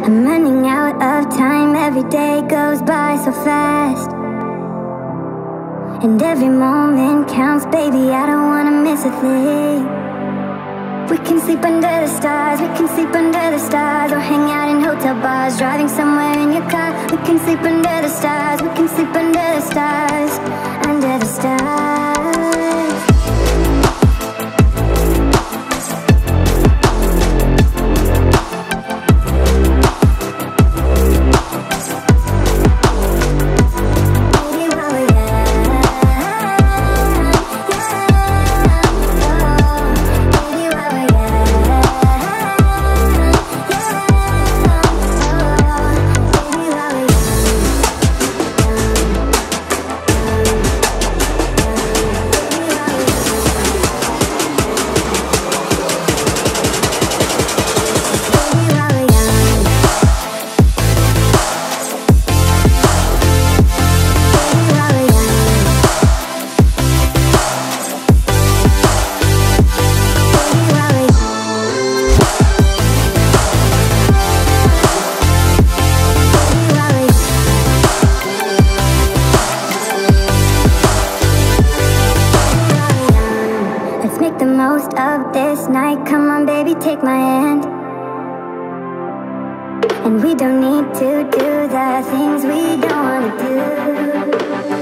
I'm running out of time, every day goes by so fast, and every moment counts, baby, I don't wanna miss a thing. We can sleep under the stars, we can sleep under the stars, or hang out in hotel bars, driving somewhere in your car. We can sleep under the stars, we can sleep under the stars, under the stars. The most of this night, come on baby, take my hand. And we don't need to do the things we don't wanna do.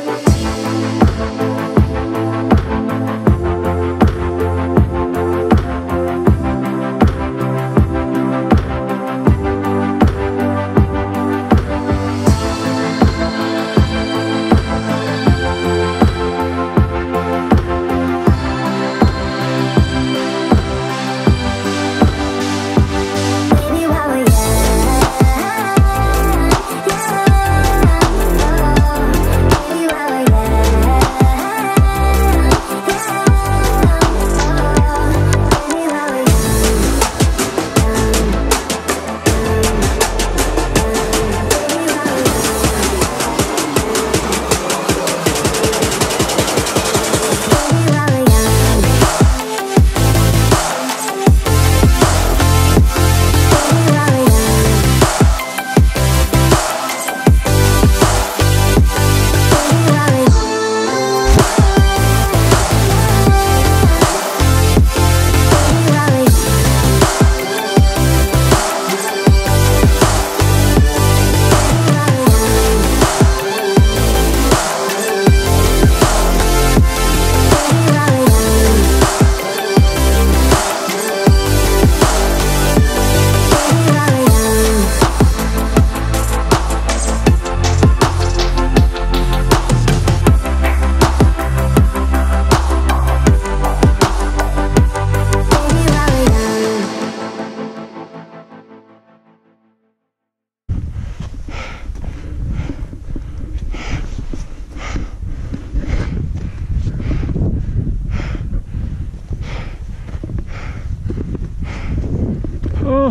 Oh.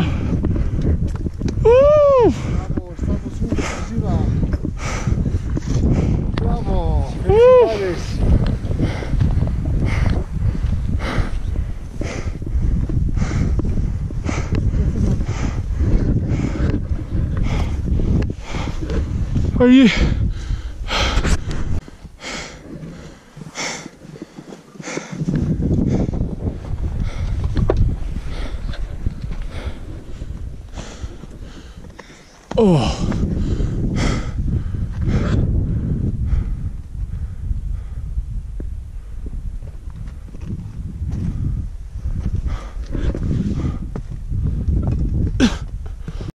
Bravo, è stato subito girato. Bravo, felicitades. Ahí. Oh.